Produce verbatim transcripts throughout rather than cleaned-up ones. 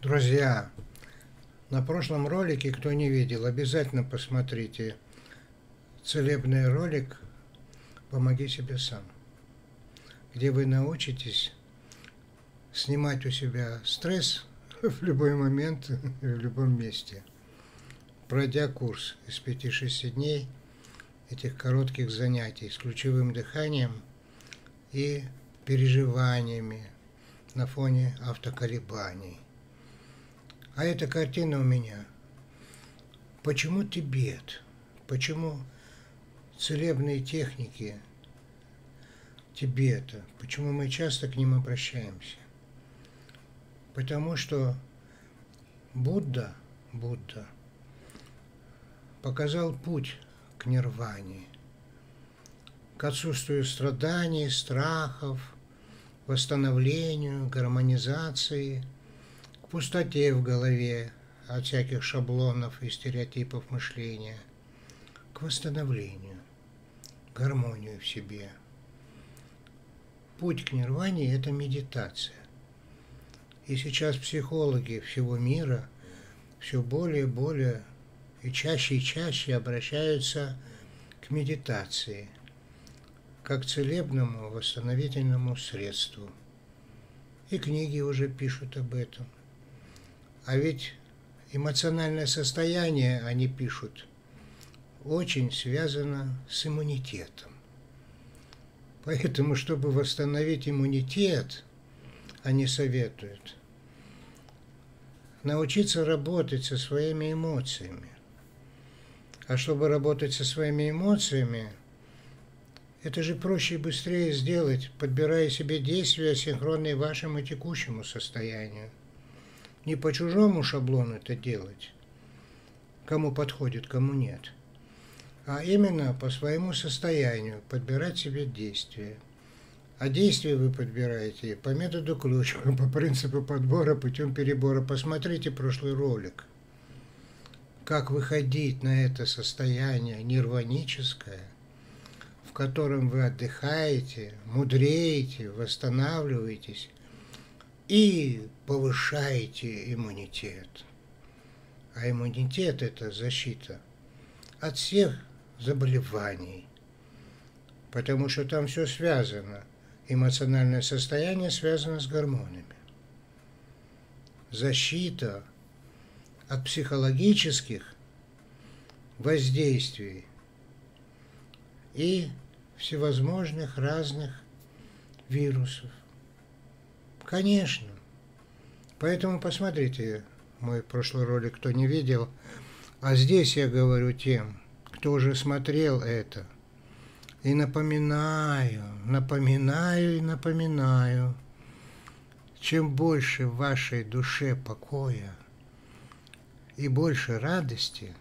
Друзья, на прошлом ролике, кто не видел, обязательно посмотрите целебный ролик «Помоги себе сам», где вы научитесь снимать у себя стресс в любой момент и в любом месте, пройдя курс из пяти-шести дней этих коротких занятий с ключевым дыханием и переживаниями на фоне автоколебаний. А эта картина у меня. Почему Тибет? Почему целебные техники Тибета? Почему мы часто к ним обращаемся? Потому что Будда, Будда показал путь к нирване, к отсутствию страданий, страхов, восстановлению, гармонизации, к пустоте в голове от всяких шаблонов и стереотипов мышления, к восстановлению, гармонию в себе. Путь к нирване – это медитация. И сейчас психологи всего мира все более и более и чаще и чаще обращаются к медитации, как к целебному восстановительному средству. И книги уже пишут об этом. А ведь эмоциональное состояние, они пишут, очень связано с иммунитетом. Поэтому, чтобы восстановить иммунитет, они советуют научиться работать со своими эмоциями. А чтобы работать со своими эмоциями, это же проще и быстрее сделать, подбирая себе действия, синхронные вашему текущему состоянию. Не по чужому шаблону это делать, кому подходит, кому нет, а именно по своему состоянию подбирать себе действия. А действия вы подбираете по методу Ключева, по принципу подбора путем перебора. Посмотрите прошлый ролик. Как выходить на это состояние нирваническое, в котором вы отдыхаете, мудреете, восстанавливаетесь и повышаете иммунитет. А иммунитет – это защита от всех заболеваний, потому что там все связано. Эмоциональное состояние связано с гормонами. Защита от психологических воздействий и всевозможных разных вирусов. Конечно. Поэтому посмотрите мой прошлый ролик, кто не видел. А здесь я говорю тем, кто уже смотрел это. И напоминаю, напоминаю и напоминаю, чем больше в вашей душе покоя и больше радости,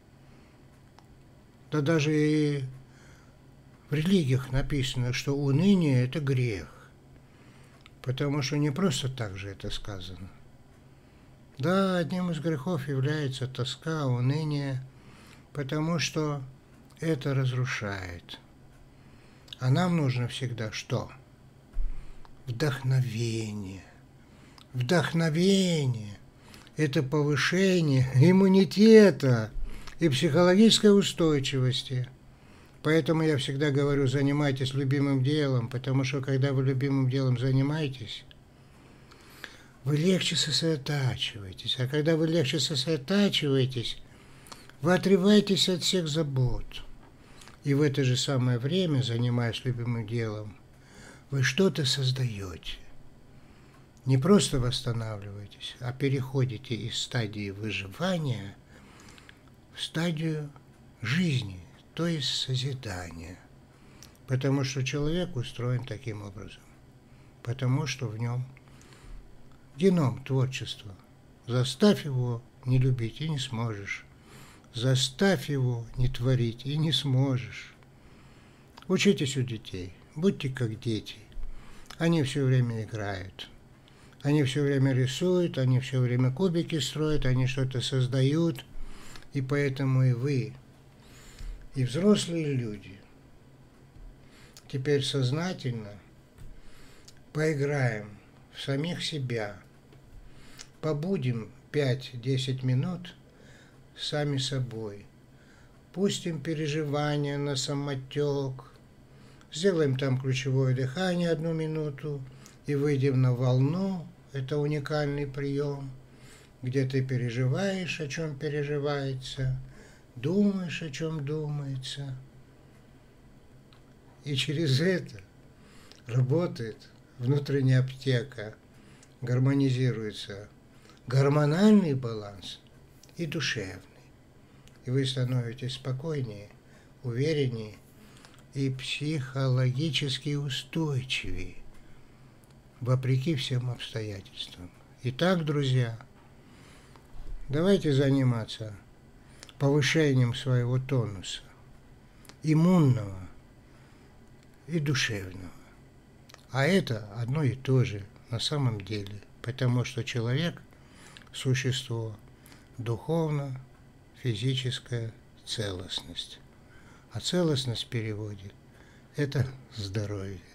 да даже и в религиях написано, что уныние – это грех. Потому что не просто так же это сказано. Да, одним из грехов является тоска, уныние, потому что это разрушает. А нам нужно всегда что? Вдохновение. Вдохновение – это повышение иммунитета и психологической устойчивости. Поэтому я всегда говорю, занимайтесь любимым делом, потому что когда вы любимым делом занимаетесь, вы легче сосредотачиваетесь. А когда вы легче сосредотачиваетесь, вы отрываетесь от всех забот. И в это же самое время, занимаясь любимым делом, вы что-то создаете. Не просто восстанавливаетесь, а переходите из стадии выживания в стадию жизни, то есть созидания. Потому что человек устроен таким образом. Потому что в нем геном творчества. Заставь его не любить, и не сможешь. Заставь его не творить, и не сможешь. Учитесь у детей. Будьте как дети. Они все время играют. Они все время рисуют, они все время кубики строят, они что-то создают. И поэтому и вы, и взрослые люди теперь сознательно поиграем в самих себя побудем пять-десять минут сами собой. Пустим переживания на самотек. Сделаем там ключевое дыхание одну минуту и выйдем на волну. Это уникальный прием, где ты переживаешь, о чем переживается, думаешь, о чем думается. И через это работает внутренняя аптека, гармонизируется гормональный баланс и душевный. И вы становитесь спокойнее, увереннее и психологически устойчивее, вопреки всем обстоятельствам. Итак, друзья, давайте заниматься повышением своего тонуса, иммунного и душевного. А это одно и то же на самом деле, потому что человек – существо духовно-физическая целостность. А целостность в переводе – это здоровье.